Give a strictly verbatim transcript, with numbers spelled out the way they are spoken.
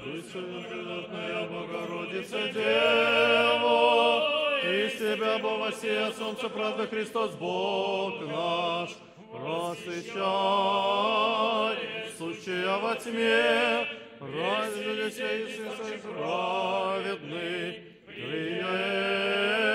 Пресвятая Богородица Дева, из Тебя, Бога сия, Солнце правды, Христос Бог наш, просвещай, сущая во тьме, ради людей сей, Иисус праведный, Ты